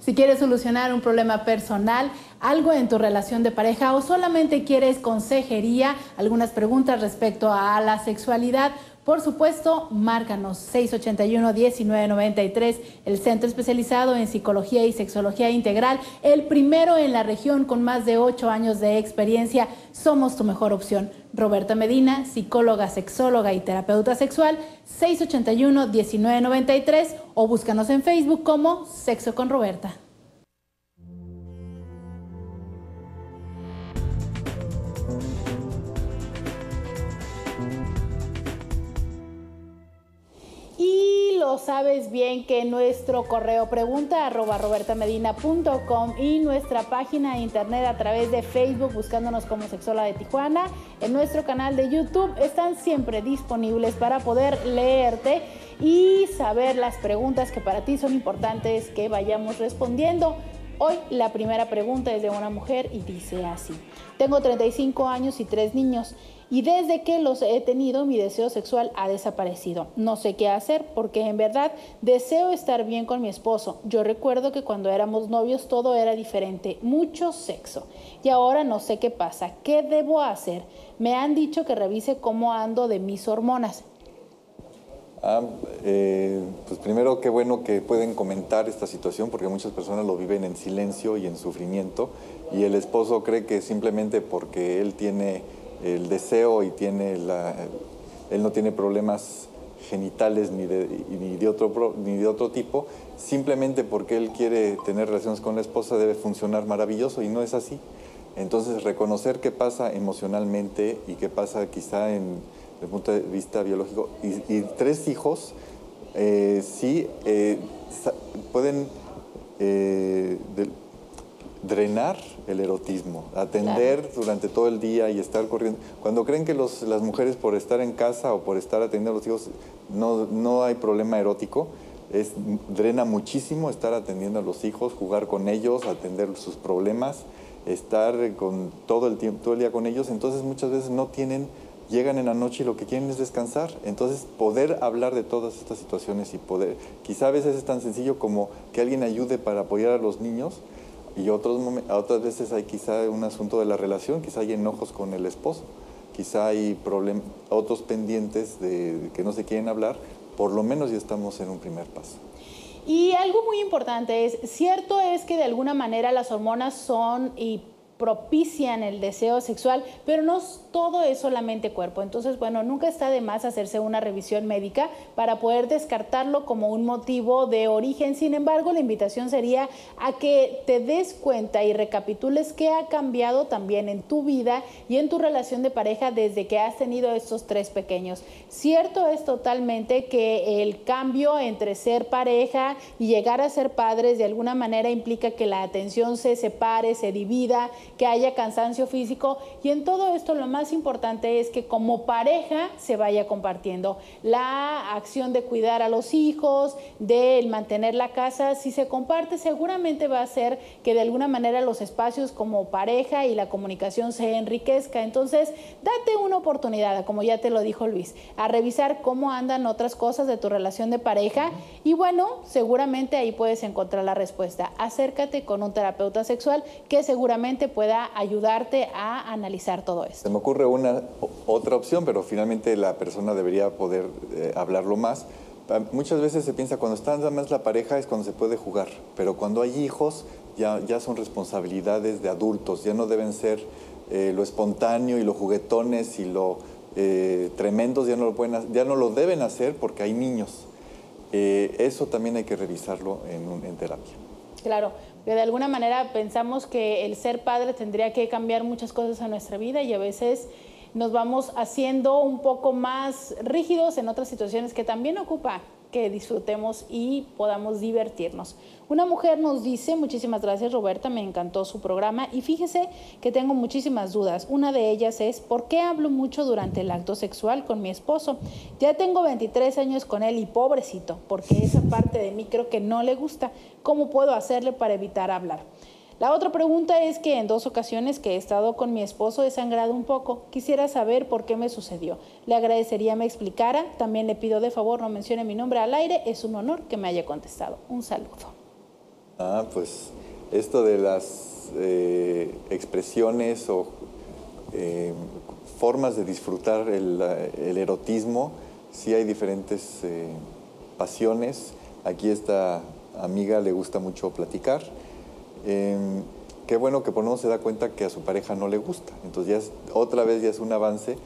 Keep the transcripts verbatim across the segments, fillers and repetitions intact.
Si quieres solucionar un problema personal, algo en tu relación de pareja o solamente quieres consejería, algunas preguntas respecto a la sexualidad, por supuesto, márcanos seis ochenta y uno, diecinueve noventa y tres, el centro especializado en psicología y sexología integral, el primero en la región con más de ocho años de experiencia. Somos tu mejor opción. Roberta Medina, psicóloga, sexóloga y terapeuta sexual, seis ochenta y uno, diecinueve noventa y tres, o búscanos en Facebook como Sexo con Roberta. Y lo sabes bien que nuestro correo pregunta arroba robertamedina punto com y nuestra página de internet a través de Facebook, buscándonos como Sexóloga de Tijuana, en nuestro canal de YouTube, están siempre disponibles para poder leerte y saber las preguntas que para ti son importantes que vayamos respondiendo. Hoy la primera pregunta es de una mujer y dice así: tengo treinta y cinco años y tres niños y desde que los he tenido mi deseo sexual ha desaparecido. No sé qué hacer porque en verdad deseo estar bien con mi esposo. Yo recuerdo que cuando éramos novios todo era diferente, mucho sexo, y ahora no sé qué pasa. ¿Qué debo hacer? Me han dicho que revise cómo ando de mis hormonas. Ah, eh, pues primero, qué bueno que pueden comentar esta situación, porque muchas personas lo viven en silencio y en sufrimiento, y el esposo cree que simplemente porque él tiene el deseo y tiene la, él no tiene problemas genitales ni de, ni, de otro, ni de otro tipo, simplemente porque él quiere tener relaciones con la esposa debe funcionar maravilloso, y no es así. Entonces, reconocer qué pasa emocionalmente y qué pasa quizá en desde el punto de vista biológico, y, y tres hijos, eh, sí eh, pueden eh, de, drenar el erotismo, atender claro. durante todo el día y estar corriendo. Cuando creen que los, las mujeres por estar en casa o por estar atendiendo a los hijos no, no hay problema erótico, es, drena muchísimo estar atendiendo a los hijos, jugar con ellos, atender sus problemas, estar con todo el tiempo, todo el día con ellos. Entonces muchas veces no tienen llegan en la noche y lo que quieren es descansar. Entonces, poder hablar de todas estas situaciones y poder, quizá a veces es tan sencillo como que alguien ayude para apoyar a los niños, y otros, otras veces hay quizá un asunto de la relación, quizá hay enojos con el esposo, quizá hay problem, otros pendientes de, de que no se quieren hablar. Por lo menos ya estamos en un primer paso. Y algo muy importante es, cierto es que de alguna manera las hormonas son y propician el deseo sexual, pero no todo es solamente cuerpo. Entonces, bueno, nunca está de más hacerse una revisión médica para poder descartarlo como un motivo de origen. Sin embargo, la invitación sería a que te des cuenta y recapitules qué ha cambiado también en tu vida y en tu relación de pareja desde que has tenido estos tres pequeños. Cierto es totalmente que el cambio entre ser pareja y llegar a ser padres de alguna manera implica que la atención se separe, se divida, que haya cansancio físico, y en todo esto lo más importante es que como pareja se vaya compartiendo la acción de cuidar a los hijos, de mantener la casa. Si se comparte, seguramente va a hacer que de alguna manera los espacios como pareja y la comunicación se enriquezca. Entonces, date una oportunidad, como ya te lo dijo Luis, a revisar cómo andan otras cosas de tu relación de pareja, y bueno, seguramente ahí puedes encontrar la respuesta. Acércate con un terapeuta sexual que seguramente pueda ayudarte a analizar todo esto. Se me ocurre una otra opción, pero finalmente la persona debería poder eh, hablarlo más. Muchas veces se piensa cuando está nada más la pareja es cuando se puede jugar, pero cuando hay hijos ya, ya son responsabilidades de adultos, ya no deben ser eh, lo espontáneo y lo juguetones y lo eh, tremendos, ya no lo, pueden, ya no lo deben hacer porque hay niños. Eh, eso también hay que revisarlo en, en terapia. Claro, pero de alguna manera pensamos que el ser padre tendría que cambiar muchas cosas en nuestra vida, y a veces nos vamos haciendo un poco más rígidos en otras situaciones que también ocupa que disfrutemos y podamos divertirnos. Una mujer nos dice: muchísimas gracias, Roberta, me encantó su programa y fíjese que tengo muchísimas dudas. Una de ellas es: ¿por qué hablo mucho durante el acto sexual con mi esposo? Ya tengo veintitrés años con él y pobrecito, porque esa parte de mí creo que no le gusta. ¿Cómo puedo hacerle para evitar hablar? La otra pregunta es que en dos ocasiones que he estado con mi esposo he sangrado un poco. Quisiera saber por qué me sucedió. Le agradecería me explicara. También le pido de favor no mencione mi nombre al aire. Es un honor que me haya contestado. Un saludo. Ah, pues esto de las eh, expresiones o eh, formas de disfrutar el, el erotismo, sí hay diferentes eh, pasiones. Aquí esta amiga le gusta mucho platicar. Eh, qué bueno que por lo menos se da cuenta que a su pareja no le gusta. Entonces ya es, otra vez ya es un avance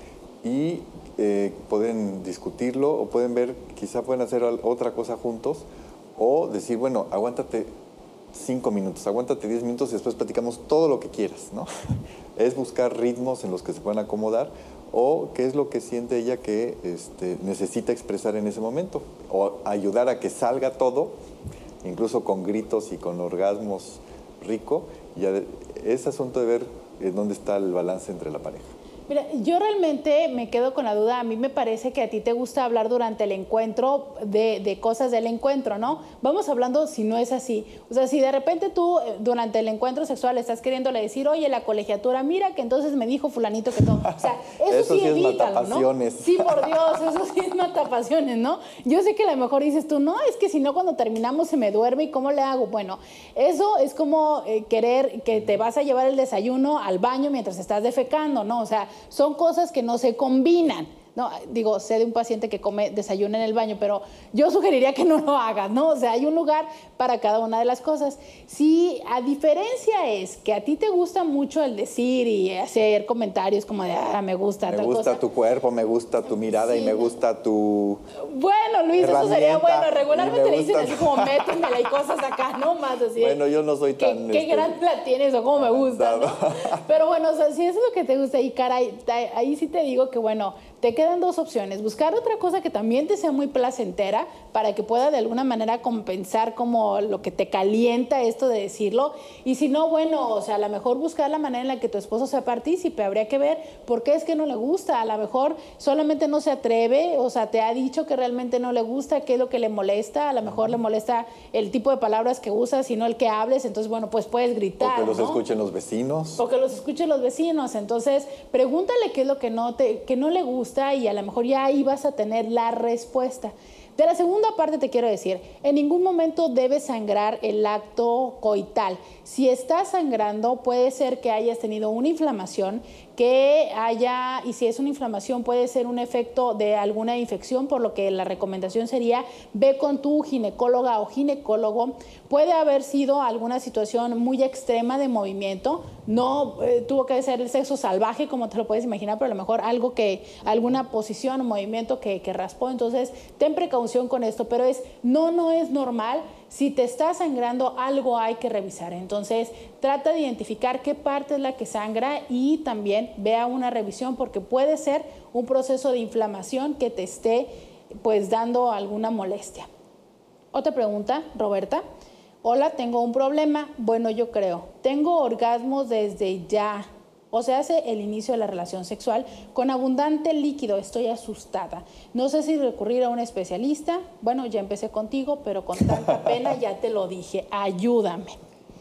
y eh, pueden discutirlo o pueden ver, quizá pueden hacer otra cosa juntos o decir, bueno, aguántate cinco minutos, aguántate diez minutos y después platicamos todo lo que quieras, ¿no? Es buscar ritmos en los que se puedan acomodar o qué es lo que siente ella que este, necesita expresar en ese momento o ayudar a que salga todo, incluso con gritos y con orgasmos rico. Ya es asunto de ver en dónde está el balance entre la pareja. Mira, yo realmente me quedo con la duda. A mí me parece que a ti te gusta hablar durante el encuentro de, de cosas del encuentro, ¿no? Vamos hablando si no es así. O sea, si de repente tú durante el encuentro sexual estás queriéndole decir, oye, la colegiatura, mira que entonces me dijo fulanito que todo. O sea, eso, eso sí, sí evítalo, es matapasiones. ¿no? Sí, por Dios, eso sí es matapasiones, ¿no? Yo sé que a lo mejor dices tú, no, es que si no cuando terminamos se me duerme y ¿cómo le hago? Bueno, eso es como eh, querer que te vas a llevar el desayuno al baño mientras estás defecando, ¿no? O sea, son cosas que no se combinan. No, digo, sé de un paciente que come, desayuna en el baño, pero yo sugeriría que no lo hagas, ¿no? O sea, hay un lugar para cada una de las cosas. Si a diferencia es que a ti te gusta mucho el decir y hacer comentarios como de, ah, me gusta me tal gusta cosa. tu cuerpo, me gusta tu mirada sí, y me gusta tu Bueno, Luis, eso sería bueno. Regularmente le dicen gusta... así como métemela y cosas acá, ¿no? Más así. Bueno, yo no soy tan... ¿Qué, qué este... grande la tienes o cómo me gusta, ¿no? Pero bueno, o sea, si eso es lo que te gusta y caray, ahí sí te digo que bueno, te quedan dos opciones. Buscar otra cosa que también te sea muy placentera para que pueda de alguna manera compensar como lo que te calienta esto de decirlo. Y si no, bueno, o sea, a lo mejor buscar la manera en la que tu esposo sea partícipe. Habría que ver por qué es que no le gusta. A lo mejor solamente no se atreve, o sea, te ha dicho que realmente no le gusta, qué es lo que le molesta. A lo mejor le molesta el tipo de palabras que usas y no el que hables. Entonces, bueno, pues puedes gritar, o que los ¿no? escuchen los vecinos. O que los escuchen los vecinos. Entonces, pregúntale qué es lo que no, te, que no le gusta y a lo mejor ya ahí vas a tener la respuesta. De la segunda parte te quiero decir, en ningún momento debe sangrar el acto coital. Si estás sangrando, puede ser que hayas tenido una inflamación, que haya, y si es una inflamación puede ser un efecto de alguna infección, por lo que la recomendación sería ve con tu ginecóloga o ginecólogo. Puede haber sido alguna situación muy extrema de movimiento, no eh, tuvo que ser el sexo salvaje como te lo puedes imaginar, pero a lo mejor algo que, alguna posición o movimiento que, que raspó. Entonces ten precaución con esto, pero es, no, no es normal. Si te está sangrando, algo hay que revisar. Entonces, trata de identificar qué parte es la que sangra y también vea una revisión porque puede ser un proceso de inflamación que te esté pues dando alguna molestia. Otra pregunta, Roberta. Hola, tengo un problema. Bueno, yo creo. Tengo orgasmos desde ya. O sea, hace el inicio de la relación sexual con abundante líquido. Estoy asustada. No sé si recurrir a un especialista. Bueno, ya empecé contigo, pero con tanta pena ya te lo dije. Ayúdame.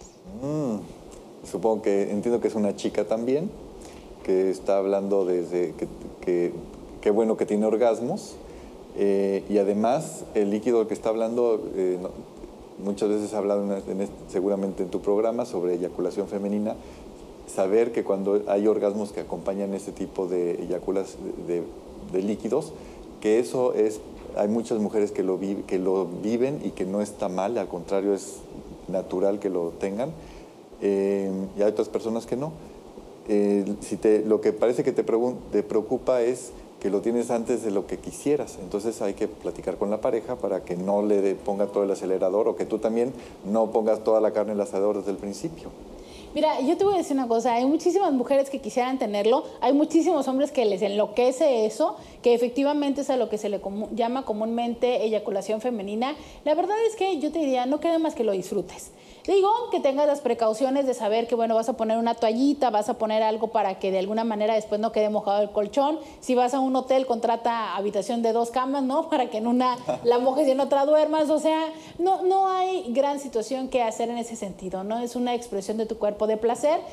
Mm, supongo que entiendo que es una chica también, que está hablando desde que, que, que bueno que tiene orgasmos. Eh, y además, el líquido del que está hablando, eh, no, muchas veces ha hablado en, en, seguramente en tu programa sobre eyaculación femenina. Saber que cuando hay orgasmos que acompañan este tipo de eyaculación de, de líquidos, que eso es, hay muchas mujeres que lo, vi, que lo viven y que no está mal, al contrario es natural que lo tengan, eh, y hay otras personas que no. Eh, si te, lo que parece que te, te preocupa es que lo tienes antes de lo que quisieras, entonces hay que platicar con la pareja para que no le de, ponga todo el acelerador o que tú también no pongas toda la carne en el asador desde el principio. Mira, yo te voy a decir una cosa, hay muchísimas mujeres que quisieran tenerlo, hay muchísimos hombres que les enloquece eso, que efectivamente es a lo que se le com- llama comúnmente eyaculación femenina. La verdad es que yo te diría, no queda más que lo disfrutes. Digo, que tengas las precauciones de saber que, bueno, vas a poner una toallita, vas a poner algo para que de alguna manera después no quede mojado el colchón. Si vas a un hotel, contrata habitación de dos camas, ¿no? Para que en una la mojes y en otra duermas. O sea, no, no hay gran situación que hacer en ese sentido, ¿no? Es una expresión de tu cuerpo de placer.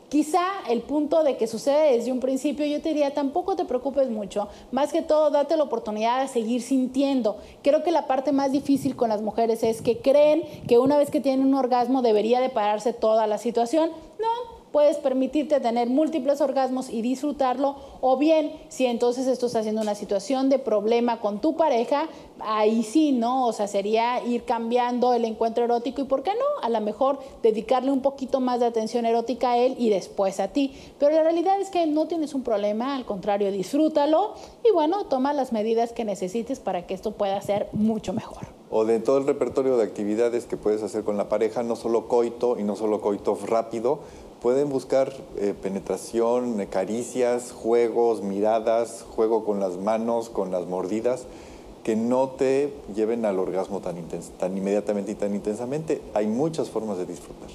Quizá el punto de que sucede desde un principio, yo te diría, tampoco te preocupes mucho. Más que todo, date la oportunidad de seguir sintiendo. Creo que la parte más difícil con las mujeres es que creen que una vez que tienen un orgasmo debería de pararse toda la situación. No. Puedes permitirte tener múltiples orgasmos y disfrutarlo, o bien, si entonces esto está siendo una situación de problema con tu pareja, ahí sí, ¿no? O sea, sería ir cambiando el encuentro erótico y, ¿por qué no? A lo mejor dedicarle un poquito más de atención erótica a él y después a ti. Pero la realidad es que no tienes un problema, al contrario, disfrútalo y, bueno, toma las medidas que necesites para que esto pueda ser mucho mejor. O de todo el repertorio de actividades que puedes hacer con la pareja, no solo coito y no solo coito rápido, pueden buscar eh, penetración, eh, caricias, juegos, miradas, juego con las manos, con las mordidas, que no te lleven al orgasmo tan, intens tan inmediatamente y tan intensamente. Hay muchas formas de disfrutar.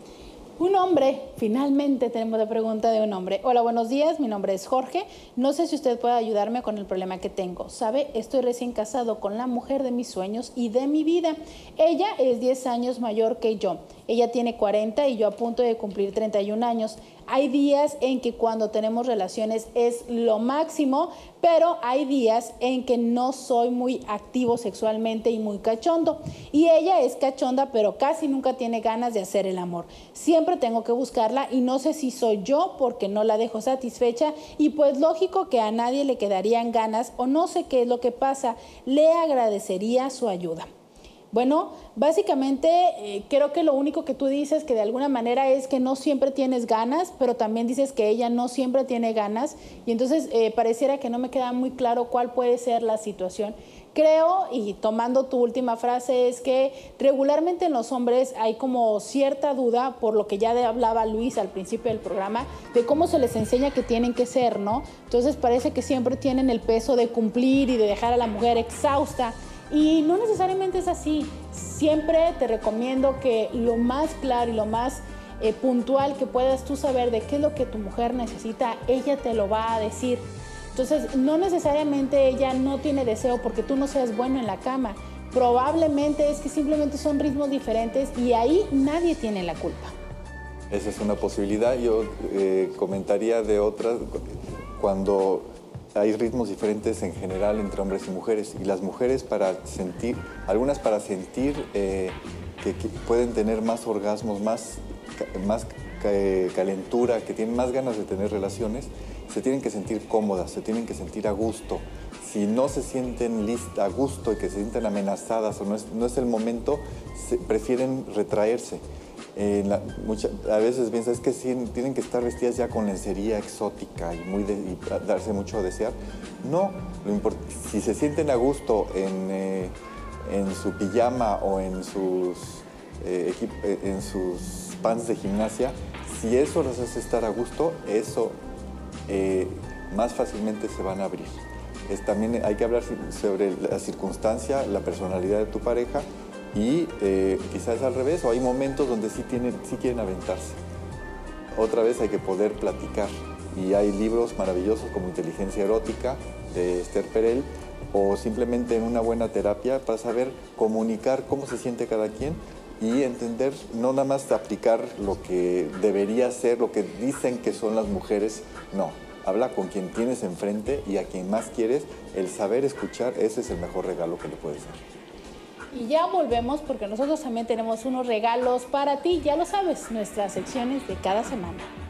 Un hombre, finalmente tenemos la pregunta de un hombre. Hola, buenos días, mi nombre es Jorge. No sé si usted puede ayudarme con el problema que tengo. Sabe, estoy recién casado con la mujer de mis sueños y de mi vida. Ella es diez años mayor que yo. Ella tiene cuarenta y yo a punto de cumplir treinta y un años. Hay días en que cuando tenemos relaciones es lo máximo, pero hay días en que no soy muy activo sexualmente y muy cachondo. Y ella es cachonda, pero casi nunca tiene ganas de hacer el amor. Siempre tengo que buscarla y no sé si soy yo porque no la dejo satisfecha y pues lógico que a nadie le quedarían ganas o no sé qué es lo que pasa. Le agradecería su ayuda. Bueno, básicamente eh, creo que lo único que tú dices que de alguna manera es que no siempre tienes ganas, pero también dices que ella no siempre tiene ganas y entonces eh, pareciera que no me queda muy claro cuál puede ser la situación. Creo, y tomando tu última frase, es que regularmente en los hombres hay como cierta duda, por lo que ya hablaba Luis al principio del programa, de cómo se les enseña que tienen que ser, ¿no? Entonces parece que siempre tienen el peso de cumplir y de dejar a la mujer exhausta. Y no necesariamente es así. Siempre te recomiendo que lo más claro y lo más eh, puntual que puedas tú saber de qué es lo que tu mujer necesita, ella te lo va a decir. Entonces, no necesariamente ella no tiene deseo porque tú no seas bueno en la cama. Probablemente es que simplemente son ritmos diferentes y ahí nadie tiene la culpa. Esa es una posibilidad. Yo eh, comentaría de otras cuando hay ritmos diferentes en general entre hombres y mujeres, y las mujeres para sentir, algunas para sentir eh, que, que pueden tener más orgasmos, más, más calentura, que tienen más ganas de tener relaciones, se tienen que sentir cómodas, se tienen que sentir a gusto. Si no se sienten listas, a gusto y que se sienten amenazadas o no es, no es el momento, se, prefieren retraerse. Eh, la, mucha, a veces piensas que sí, tienen que estar vestidas ya con lencería exótica y, muy de, y darse mucho a desear. No, lo import, si se sienten a gusto en, eh, en su pijama o en sus, eh, equip, eh, en sus pants de gimnasia, si eso los hace estar a gusto, eso eh, más fácilmente se van a abrir. Es, también hay que hablar sobre la circunstancia, la personalidad de tu pareja. Y eh, quizás al revés, o hay momentos donde sí, tienen, sí quieren aventarse. Otra vez hay que poder platicar. Y hay libros maravillosos como Inteligencia Erótica de Esther Perel, o simplemente en una buena terapia para saber comunicar cómo se siente cada quien y entender, no nada más aplicar lo que debería ser, lo que dicen que son las mujeres, no. Habla con quien tienes enfrente y a quien más quieres. El saber escuchar, ese es el mejor regalo que le puedes dar. Y ya volvemos porque nosotros también tenemos unos regalos para ti, ya lo sabes, nuestras secciones de cada semana.